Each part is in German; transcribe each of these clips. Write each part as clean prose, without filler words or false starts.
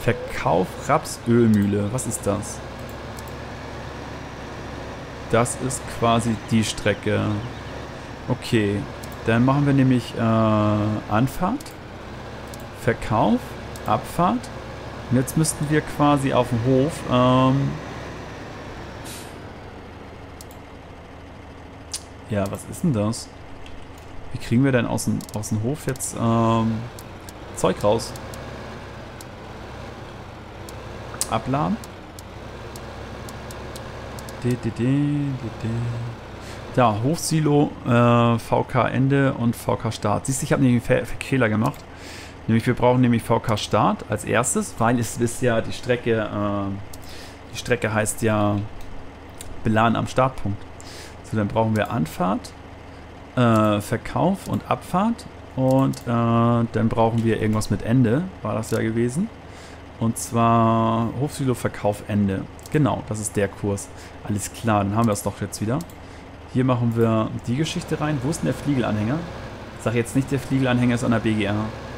Verkauf Rapsölmühle. Was ist das? Das ist quasi die Strecke. Okay. Dann machen wir nämlich Anfahrt, Verkauf, Abfahrt. Und jetzt müssten wir quasi auf dem Hof ja, was ist denn das? Wie kriegen wir denn aus dem Hof jetzt Zeug raus? Abladen. Ja, Hofsilo, VK Ende und VK Start. Siehst du, ich habe nämlich einen Fehler gemacht. Nämlich wir brauchen nämlich VK Start als erstes, weil es ist ja die Strecke heißt ja beladen am Startpunkt. So, dann brauchen wir Anfahrt, Verkauf und Abfahrt und dann brauchen wir irgendwas mit Ende, war das ja gewesen. Und zwar Hofsilo, Verkauf, Ende. Genau, das ist der Kurs. Alles klar, dann haben wir es doch jetzt wieder. Hier machen wir die Geschichte rein. Wo ist denn der Fliegelanhänger? Sag jetzt nicht, der Fliegelanhänger ist an der BGR.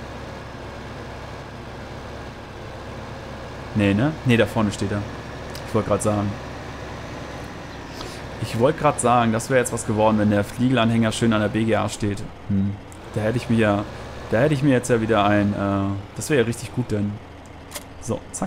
Nee, ne? Nee, da vorne steht er. Ich wollte gerade sagen. Das wäre jetzt was geworden, wenn der Fliegelanhänger schön an der BGA steht. Da hätte ich mir jetzt ja wieder ein, das wäre ja richtig gut, denn. So, zack.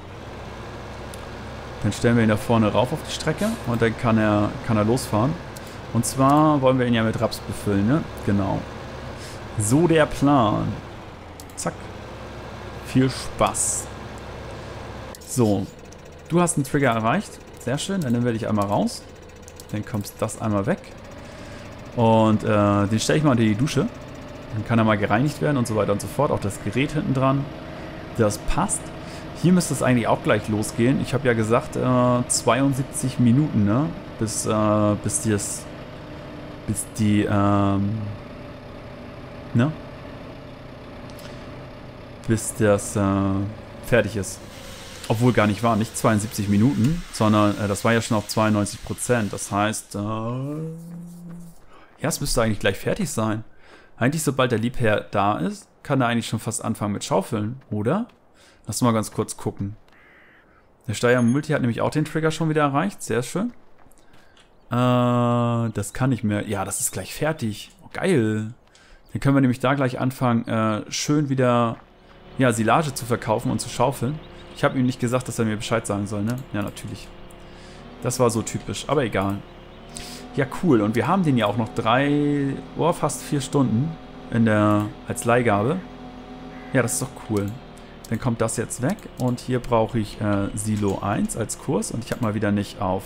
Dann stellen wir ihn da vorne rauf auf die Strecke und dann kann er losfahren. Und zwar wollen wir ihn ja mit Raps befüllen, ne? Genau. So der Plan. Zack. Viel Spaß. So. Du hast einen Trigger erreicht. Sehr schön. Dann werde ich einmal raus. Dann kommt das einmal weg. Und den stelle ich mal unter die Dusche. Dann kann er mal gereinigt werden und so weiter und so fort. Auch das Gerät hinten dran. Das passt. Hier müsste es eigentlich auch gleich losgehen. Ich habe ja gesagt, 72 Minuten, ne? Bis das fertig ist. Obwohl gar nicht war, nicht 72 Minuten, sondern das war ja schon auf 92%. Das heißt, ja, es müsste eigentlich gleich fertig sein. Eigentlich, sobald der Liebherr da ist, kann er eigentlich schon fast anfangen mit Schaufeln, oder? Lass mal ganz kurz gucken. Der Steyr Multi hat nämlich auch den Trigger schon wieder erreicht. Sehr schön. Das kann ich mir... Ja, das ist gleich fertig. Oh, geil. Dann können wir nämlich da gleich anfangen, schön wieder ja, Silage zu verkaufen und zu schaufeln. Ich habe ihm nicht gesagt, dass er mir Bescheid sagen soll, ne? Ja, natürlich. Das war so typisch, aber egal. Ja, cool. Und wir haben den ja auch noch fast 4 Stunden als Leihgabe. Ja, das ist doch cool. Dann kommt das jetzt weg und hier brauche ich Silo 1 als Kurs und ich habe mal wieder nicht auf...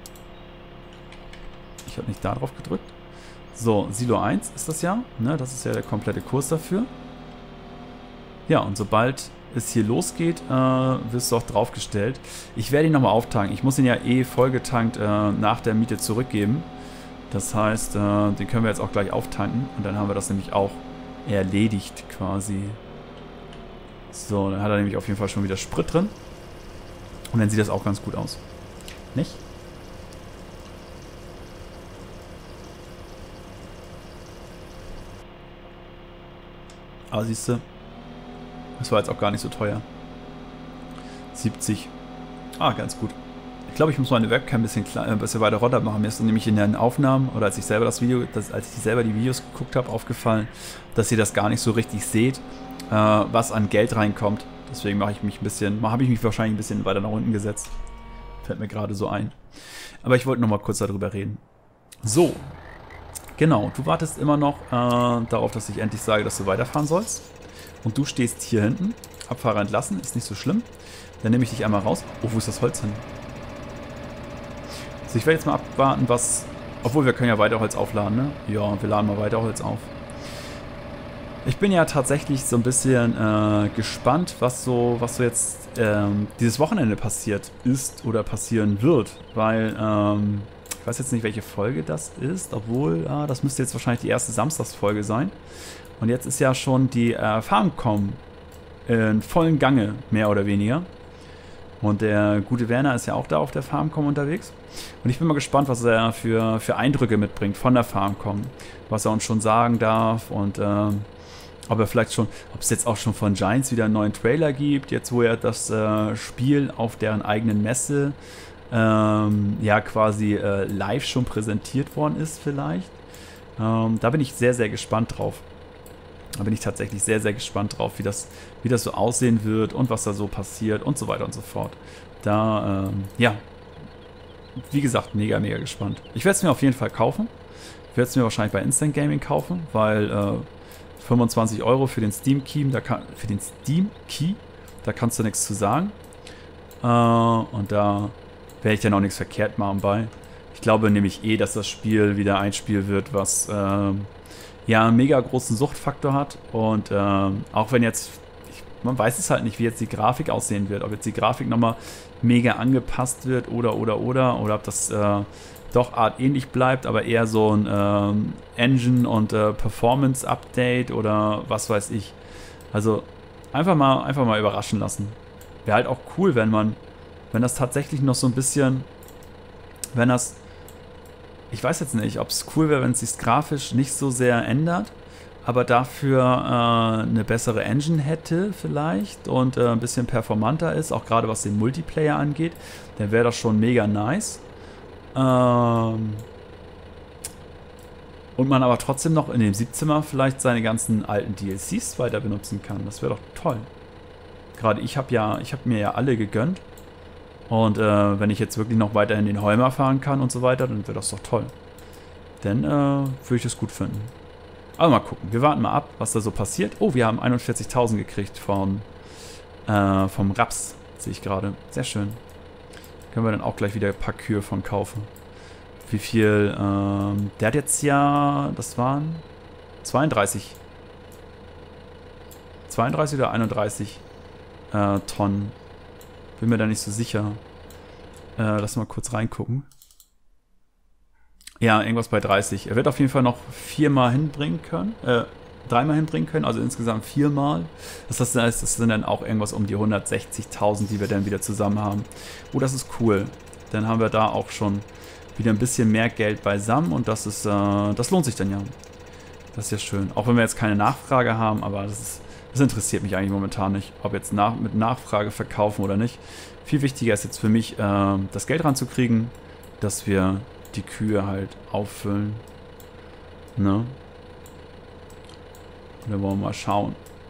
Ich habe nicht da drauf gedrückt. So, Silo 1 ist das ja, ne? Das ist ja der komplette Kurs dafür. Ja, und sobald es hier losgeht, wirst du auch draufgestellt. Ich werde ihn nochmal auftanken. Ich muss ihn ja vollgetankt nach der Miete zurückgeben. Das heißt, den können wir jetzt auch gleich auftanken und dann haben wir das nämlich auch erledigt quasi. So, dann hat er nämlich auf jeden Fall schon wieder Sprit drin. Und dann sieht das auch ganz gut aus. Nicht? Aber siehst du, das war jetzt auch gar nicht so teuer. 70. Ah, ganz gut. Ich glaube, ich muss meine Webcam ein bisschen weiter runter machen. Mir ist nämlich in den Aufnahmen, oder als ich selber als ich selber die Videos geguckt habe, aufgefallen, dass ihr das gar nicht so richtig seht, was an Geld reinkommt. Deswegen habe ich mich wahrscheinlich ein bisschen weiter nach unten gesetzt. Fällt mir gerade so ein. Aber ich wollte noch mal kurz darüber reden. So. Genau, du wartest immer noch darauf, dass ich endlich sage, dass du weiterfahren sollst. Und du stehst hier hinten. Abfahrer entlassen, ist nicht so schlimm. Dann nehme ich dich einmal raus. Oh, wo ist das Holz hin? Also ich werde jetzt mal abwarten, was... Obwohl, wir können ja Weiterholz aufladen, ne? Ja, wir laden mal Weiterholz auf. Ich bin ja tatsächlich so ein bisschen gespannt, was so jetzt dieses Wochenende passiert ist oder passieren wird. Weil, ich weiß jetzt nicht, welche Folge das ist, obwohl, das müsste jetzt wahrscheinlich die erste Samstagsfolge sein. Und jetzt ist ja schon die Farmcom in vollen Gange, mehr oder weniger. Und der gute Werner ist ja auch da auf der Farmcom unterwegs. Und ich bin mal gespannt, was er für Eindrücke mitbringt von der Farmcom. Was er uns schon sagen darf und ob es jetzt auch schon von Giants wieder einen neuen Trailer gibt, jetzt wo ja das Spiel auf deren eigenen Messe ja quasi live schon präsentiert worden ist vielleicht. Da bin ich sehr, sehr gespannt drauf. Da bin ich tatsächlich sehr, sehr gespannt drauf, wie das so aussehen wird und was da so passiert und so weiter und so fort. Da, ja, wie gesagt, mega, mega gespannt. Ich werde es mir auf jeden Fall kaufen. Ich werde es mir wahrscheinlich bei Instant Gaming kaufen, weil 25 € für den Steam Key, da kannst du nichts zu sagen. Und da werde ich dann auch nichts verkehrt machen bei. Ich glaube nämlich dass das Spiel wieder ein Spiel wird, was ja einen mega großen Suchtfaktor hat. Und auch wenn jetzt, man weiß es halt nicht, wie jetzt die Grafik aussehen wird. Ob jetzt die Grafik nochmal mega angepasst wird oder ob das doch artähnlich bleibt, aber eher so ein Engine- und Performance-Update oder was weiß ich. Also einfach mal überraschen lassen. Wäre halt auch cool, wenn das tatsächlich noch so ein bisschen, ich weiß jetzt nicht, ob es cool wäre, wenn es sich grafisch nicht so sehr ändert, aber dafür eine bessere Engine hätte vielleicht und ein bisschen performanter ist, auch gerade was den Multiplayer angeht, dann wäre das schon mega nice. Und man aber trotzdem noch in dem Siebzimmer vielleicht seine ganzen alten DLCs weiter benutzen kann. Das wäre doch toll. Gerade ich habe mir ja alle gegönnt. Und wenn ich jetzt wirklich noch weiterhin den Heumer fahren kann und so weiter, dann wäre das doch toll. Dann würde ich das gut finden. Aber mal gucken. Wir warten mal ab, was da so passiert. Oh, wir haben 41.000 gekriegt vom Raps, sehe ich gerade. Sehr schön. Können wir dann auch gleich wieder ein paar Kühe von kaufen. Wie viel, der hat jetzt ja, das waren 32 oder 31 Tonnen. Bin mir da nicht so sicher. Lass mal kurz reingucken. Ja, irgendwas bei 30. Er wird auf jeden Fall noch 3-mal hinbringen können. Also insgesamt 4-mal. Das heißt, das sind dann auch irgendwas um die 160.000, die wir dann wieder zusammen haben. Oh, das ist cool. Dann haben wir da auch schon wieder ein bisschen mehr Geld beisammen und das lohnt sich dann ja. Das ist ja schön. Auch wenn wir jetzt keine Nachfrage haben, aber das interessiert mich eigentlich momentan nicht, ob jetzt mit Nachfrage verkaufen oder nicht. Viel wichtiger ist jetzt für mich, das Geld ranzukriegen, dass wir die Kühe halt auffüllen. Ne? Und dann wollen wir mal schauen.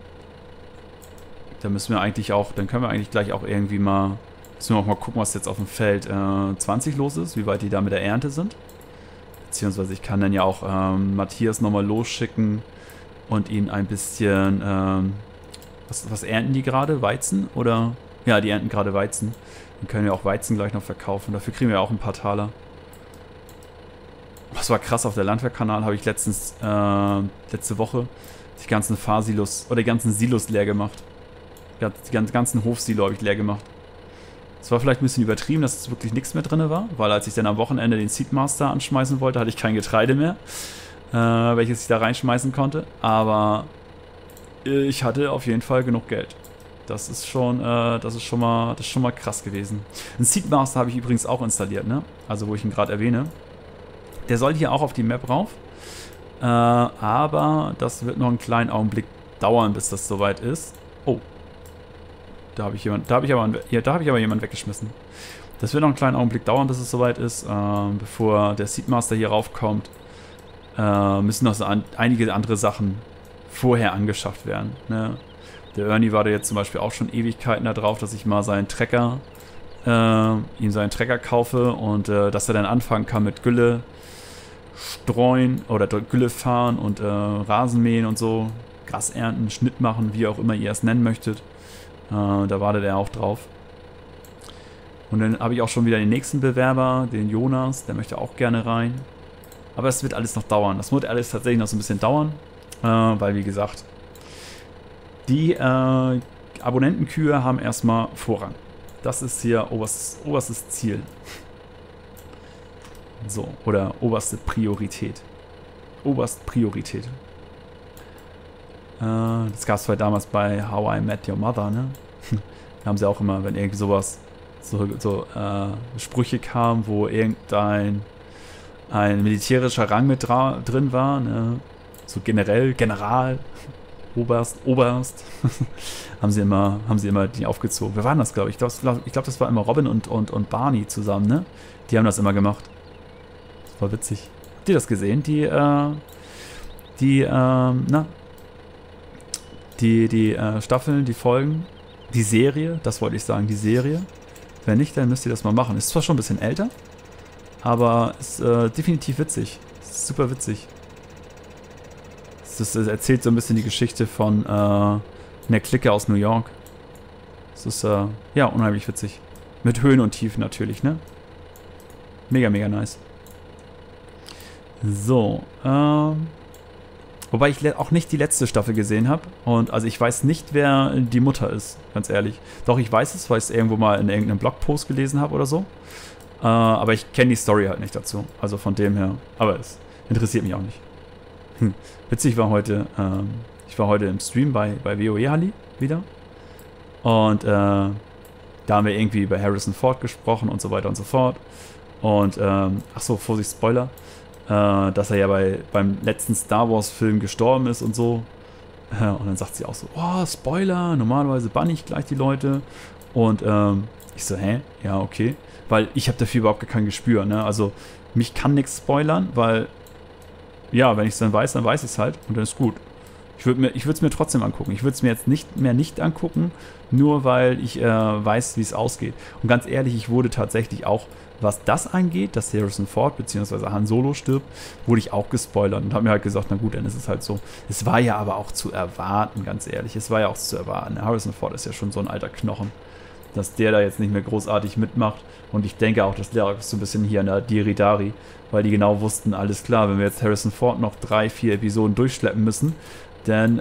Da müssen wir eigentlich auch, dann können wir eigentlich gleich auch irgendwie mal, müssen wir auch mal gucken, was jetzt auf dem Feld 20 los ist, wie weit die da mit der Ernte sind. Beziehungsweise ich kann dann ja auch Matthias nochmal losschicken und ihn ein bisschen, was ernten die gerade? Weizen? Oder? Ja, die ernten gerade Weizen. Dann können wir auch Weizen gleich noch verkaufen. Dafür kriegen wir auch ein paar Taler. Das war krass, auf der Landwehrkanal habe ich letzte Woche die ganzen Fahrsilos oder die ganzen Silos leer gemacht. Die ganzen Hofsilo habe ich leer gemacht. Es war vielleicht ein bisschen übertrieben, dass es wirklich nichts mehr drin war, weil als ich dann am Wochenende den Seedmaster anschmeißen wollte, hatte ich kein Getreide mehr, welches ich da reinschmeißen konnte. Aber ich hatte auf jeden Fall genug Geld. Das ist schon mal krass gewesen. Ein Seedmaster habe ich übrigens auch installiert, ne? Also wo ich ihn gerade erwähne. Der soll hier auch auf die Map rauf. Aber das wird noch einen kleinen Augenblick dauern, bis das soweit ist. Oh. Da habe ich aber jemanden weggeschmissen. Das wird noch einen kleinen Augenblick dauern, bis es soweit ist. Bevor der Seedmaster hier raufkommt, müssen noch so einige andere Sachen vorher angeschafft werden. Ne? Der Ernie war da jetzt zum Beispiel auch schon Ewigkeiten da drauf, dass ich mal ihm seinen Trecker kaufe und dass er dann anfangen kann mit Gülle streuen oder Gülle fahren und Rasenmähen und so, Gras ernten, Schnitt machen, wie auch immer ihr es nennen möchtet. Da wartet er auch drauf. Und dann habe ich auch schon wieder den nächsten Bewerber, den Jonas, der möchte auch gerne rein. Aber es wird alles noch dauern. Das wird alles tatsächlich noch so ein bisschen dauern, weil wie gesagt, die Abonnentenkühe haben erstmal Vorrang. Das ist hier oberstes Ziel. So, oder oberste Priorität. Oberstpriorität. Das gab es zwar damals bei How I Met Your Mother, ne? Da haben sie auch immer, wenn irgendwie sowas, so Sprüche kamen, wo ein militärischer Rang mit drin war, ne? So General, Oberst, haben sie immer die aufgezogen. Wer war das, glaube ich? Ich glaube, das war immer Robin und Barney zusammen, ne? Die haben das immer gemacht. Das war witzig. Habt ihr das gesehen? Die Staffeln, die Folgen, die Serie, das wollte ich sagen, die Serie. Wenn nicht, dann müsst ihr das mal machen. Ist zwar schon ein bisschen älter, aber ist definitiv witzig. Ist super witzig. Das erzählt so ein bisschen die Geschichte von einer Clique aus New York. Das ist, ja, unheimlich witzig. Mit Höhen und Tiefen natürlich, ne? Mega, mega nice. So, wobei ich auch nicht die letzte Staffel gesehen habe. Und also ich weiß nicht, wer die Mutter ist, ganz ehrlich. Doch, ich weiß es, weil ich es irgendwo mal in irgendeinem Blogpost gelesen habe oder so. Aber ich kenne die Story halt nicht dazu. Also von dem her. Aber es interessiert mich auch nicht. Witzig war heute, ich war heute im Stream bei WoE Halli wieder. Und da haben wir irgendwie über Harrison Ford gesprochen und so weiter und so fort. Und, achso, Vorsicht, Spoiler. Dass er ja beim letzten Star Wars Film gestorben ist und so. Und dann sagt sie auch so, oh, Spoiler, normalerweise banne ich gleich die Leute. Und ich so, hä? Ja, okay. Weil ich habe dafür überhaupt kein Gespür, ne? Also mich kann nichts spoilern, weil, ja, wenn ich es dann weiß ich es halt und dann ist gut. Ich würde es mir trotzdem angucken. Ich würde es mir jetzt nicht angucken, nur weil ich weiß, wie es ausgeht. Und ganz ehrlich, ich wurde tatsächlich auch, was das angeht, dass Harrison Ford bzw. Han Solo stirbt, wurde ich auch gespoilert und habe mir halt gesagt, na gut, dann ist es halt so. Es war ja aber auch zu erwarten, ganz ehrlich. Es war ja auch zu erwarten. Harrison Ford ist ja schon so ein alter Knochen, dass der da jetzt nicht mehr großartig mitmacht. Und ich denke auch, das lag so ein bisschen hier an der Diridari, weil die genau wussten, alles klar, wenn wir jetzt Harrison Ford noch 3, 4 Episoden durchschleppen müssen, dann,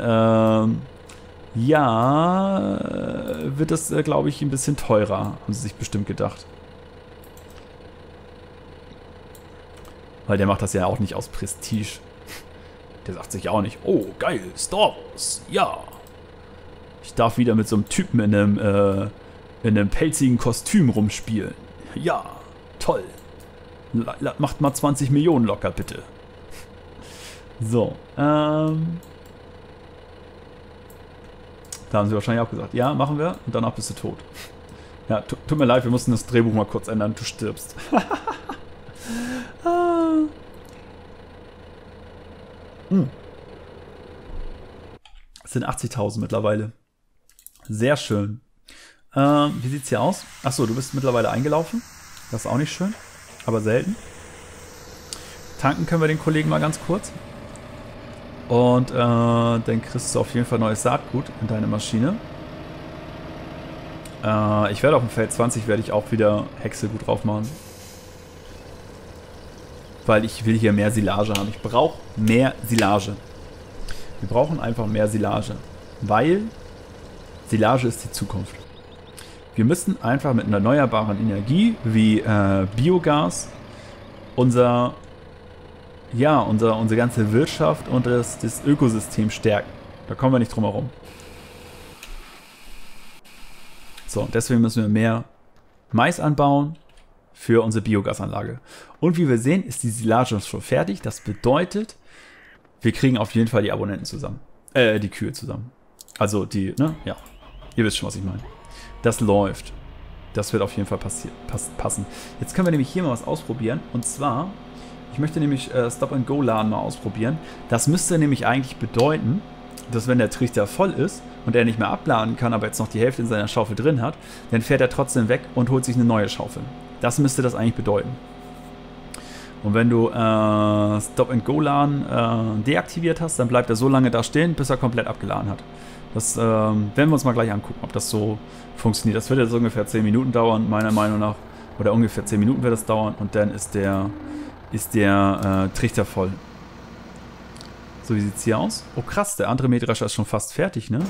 ja, wird das, glaube ich, ein bisschen teurer, haben sie sich bestimmt gedacht. Weil der macht das ja auch nicht aus Prestige. Der sagt sich auch nicht, oh, geil, Star Wars, ja. Ich darf wieder mit so einem Typen in einem pelzigen Kostüm rumspielen. Ja, toll. Macht mal 20 Millionen locker, bitte. So, da haben sie wahrscheinlich auch gesagt, ja, machen wir und danach bist du tot. Ja, tut mir leid, wir mussten das Drehbuch mal kurz ändern, du stirbst. Es sind 80.000 mittlerweile. Sehr schön. Wie sieht's hier aus? Achso, du bist mittlerweile eingelaufen. Das ist auch nicht schön, aber selten. Tanken können wir den Kollegen mal ganz kurz. Und dann kriegst du auf jeden Fall neues Saatgut in deine Maschine. Ich werde auf dem Feld 20 werde ich auch wieder Häckselgut drauf machen. Weil ich will hier mehr Silage haben. Ich brauche mehr Silage. Wir brauchen einfach mehr Silage. Weil Silage ist die Zukunft. Wir müssen einfach mit einer erneuerbaren Energie wie Biogas unsere ganze Wirtschaft und das Ökosystem stärken. Da kommen wir nicht drum herum. So, und deswegen müssen wir mehr Mais anbauen für unsere Biogasanlage. Und wie wir sehen, ist die Silage schon fertig. Das bedeutet, wir kriegen auf jeden Fall die Abonnenten zusammen. Die Kühe zusammen. Also die, ne? Ja. Ihr wisst schon, was ich meine. Das läuft. Das wird auf jeden Fall passen. Jetzt können wir nämlich hier mal was ausprobieren. Und zwar, ich möchte nämlich Stop-and-Go-Laden mal ausprobieren. Das müsste nämlich eigentlich bedeuten, dass wenn der Trichter voll ist und er nicht mehr abladen kann, aber jetzt noch die Hälfte in seiner Schaufel drin hat, dann fährt er trotzdem weg und holt sich eine neue Schaufel. Das müsste das eigentlich bedeuten. Und wenn du Stop-and-Go-Laden deaktiviert hast, dann bleibt er so lange da stehen, bis er komplett abgeladen hat. Das werden wir uns mal gleich angucken, ob das so funktioniert. Das wird jetzt ungefähr 10 Minuten dauern, meiner Meinung nach. Oder ungefähr 10 Minuten wird das dauern und dann ist der Trichter voll. So, wie sieht es hier aus? Oh krass, der andere Mähdrescher ist schon fast fertig, ne?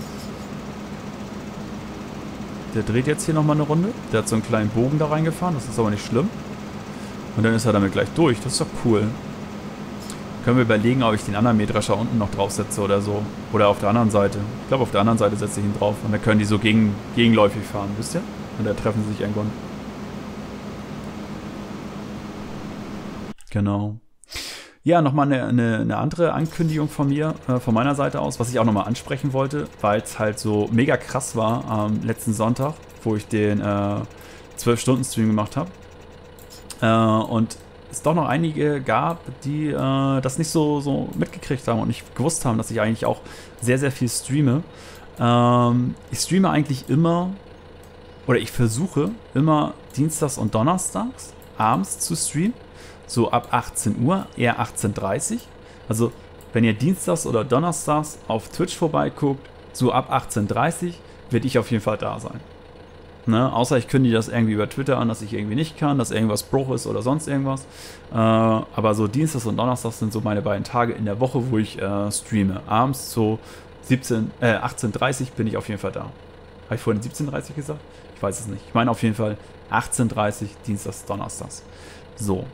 Der dreht jetzt hier nochmal eine Runde. Der hat so einen kleinen Bogen da reingefahren, das ist aber nicht schlimm. Und dann ist er damit gleich durch, das ist doch cool. Können wir überlegen, ob ich den anderen Mähdrescher unten noch draufsetze oder so. Oder auf der anderen Seite. Ich glaube, auf der anderen Seite setze ich ihn drauf. Und dann können die so gegenläufig fahren, wisst ihr? Und da treffen sie sich irgendwann. Genau. Ja, nochmal eine andere Ankündigung von mir, von meiner Seite aus, was ich auch nochmal ansprechen wollte, weil es halt so mega krass war am letzten Sonntag, wo ich den 12-Stunden-Stream gemacht habe. Und es doch noch einige gab, die das nicht so mitgekriegt haben und nicht gewusst haben, dass ich eigentlich auch sehr, sehr viel streame. Ich streame eigentlich immer, oder ich versuche immer dienstags und donnerstags abends zu streamen. So ab 18 Uhr, eher 18:30 Uhr. Also wenn ihr dienstags oder donnerstags auf Twitch vorbeiguckt, so ab 18:30 Uhr werde ich auf jeden Fall da sein. Ne? Außer ich kündige das irgendwie über Twitter an, dass ich irgendwie nicht kann, dass irgendwas Bruch ist oder sonst irgendwas. Aber so dienstags und donnerstags sind so meine beiden Tage in der Woche, wo ich streame. Abends so 18:30 Uhr bin ich auf jeden Fall da. Habe ich vorhin 17:30 Uhr gesagt? Ich weiß es nicht. Ich meine auf jeden Fall 18:30 Uhr, dienstags, donnerstags. So.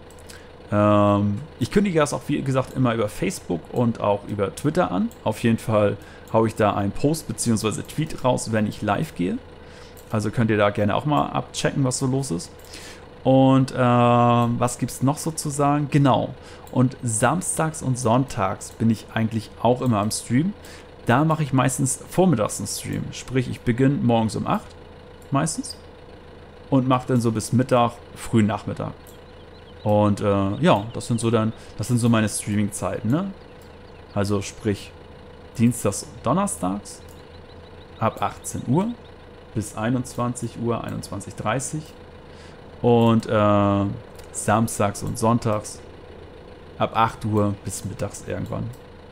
Ich kündige das auch, wie gesagt, immer über Facebook und auch über Twitter an. Auf jeden Fall haue ich da einen Post bzw. Tweet raus, wenn ich live gehe. Also könnt ihr da gerne auch mal abchecken, was so los ist. Und was gibt es noch sozusagen? Genau. Und samstags und sonntags bin ich eigentlich auch immer am Stream. Da mache ich meistens vormittags einen Stream. Sprich, ich beginne morgens um 8 meistens und mache dann so bis Mittag, frühen Nachmittag. Und ja, das sind so meine Streaming-Zeiten, ne? Also sprich, dienstags und donnerstags ab 18 Uhr bis 21 Uhr, 21:30 Uhr. Und samstags und sonntags ab 8 Uhr bis mittags irgendwann.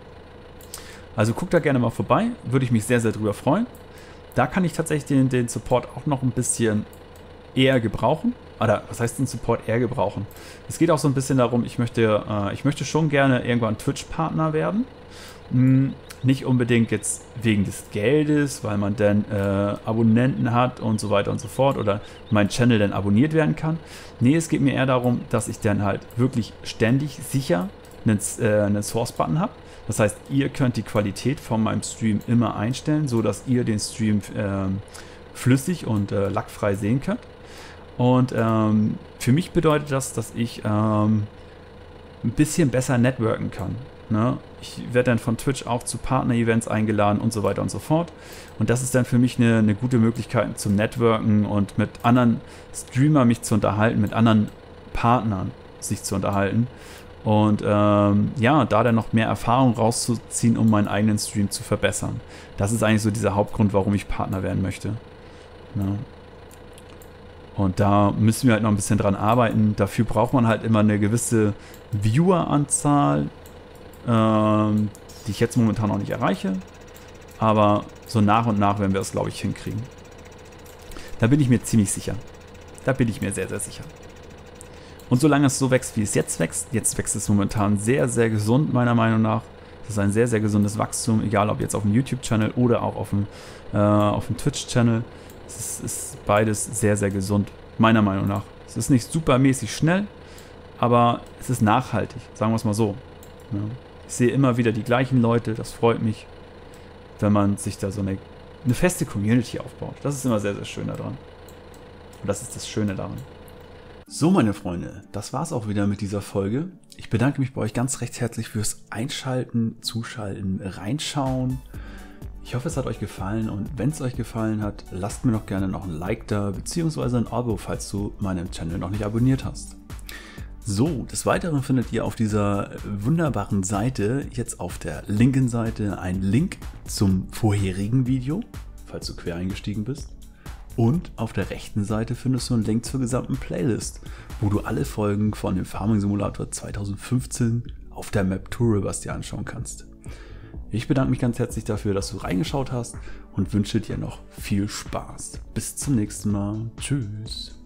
Also guckt da gerne mal vorbei, würde ich mich sehr, sehr drüber freuen. Da kann ich tatsächlich den Support auch noch ein bisschen eher gebrauchen. Oder was heißt den Support eher gebrauchen? Es geht auch so ein bisschen darum, ich möchte schon gerne irgendwann Twitch-Partner werden. Nicht unbedingt jetzt wegen des Geldes, weil man dann Abonnenten hat und so weiter und so fort oder mein Channel dann abonniert werden kann. Nee, es geht mir eher darum, dass ich dann halt wirklich ständig sicher einen Source-Button habe. Das heißt, ihr könnt die Qualität von meinem Stream immer einstellen, so dass ihr den Stream flüssig und lackfrei sehen könnt. Und für mich bedeutet das, dass ich ein bisschen besser networken kann. Ne? Ich werde dann von Twitch auch zu Partner-Events eingeladen und so weiter und so fort. Und das ist dann für mich eine gute Möglichkeit zum Networken und mit anderen Streamern mich zu unterhalten, mit anderen Partnern sich zu unterhalten. Und ja, da dann noch mehr Erfahrung rauszuziehen, um meinen eigenen Stream zu verbessern. Das ist eigentlich so dieser Hauptgrund, warum ich Partner werden möchte. Ne? Und da müssen wir halt noch ein bisschen dran arbeiten. Dafür braucht man halt immer eine gewisse Viewer-Anzahl, die ich jetzt momentan noch nicht erreiche. Aber so nach und nach werden wir das, glaube ich, hinkriegen. Da bin ich mir ziemlich sicher. Da bin ich mir sehr, sehr sicher. Und solange es so wächst, wie es jetzt wächst es momentan sehr, sehr gesund, meiner Meinung nach. Das ist ein sehr, sehr gesundes Wachstum, egal ob jetzt auf dem YouTube-Channel oder auch auf dem Twitch-Channel. Es ist beides sehr, sehr gesund, meiner Meinung nach. Es ist nicht supermäßig schnell, aber es ist nachhaltig, sagen wir es mal so. Ja. Ich sehe immer wieder die gleichen Leute, das freut mich, wenn man sich da so eine feste Community aufbaut. Das ist immer sehr, sehr schön daran. Und das ist das Schöne daran. So, meine Freunde, das war's auch wieder mit dieser Folge. Ich bedanke mich bei euch ganz recht herzlich fürs Einschalten, Zuschalten, Reinschauen. Ich hoffe, es hat euch gefallen und wenn es euch gefallen hat, lasst mir doch gerne noch ein Like da, beziehungsweise ein Abo, falls du meinen Channel noch nicht abonniert hast. So, des Weiteren findet ihr auf dieser wunderbaren Seite, jetzt auf der linken Seite, einen Link zum vorherigen Video, falls du quer eingestiegen bist. Und auf der rechten Seite findest du einen Link zur gesamten Playlist, wo du alle Folgen von dem Farming Simulator 2015 auf der Map Tour Rivers dir anschauen kannst. Ich bedanke mich ganz herzlich dafür, dass du reingeschaut hast und wünsche dir noch viel Spaß. Bis zum nächsten Mal. Tschüss.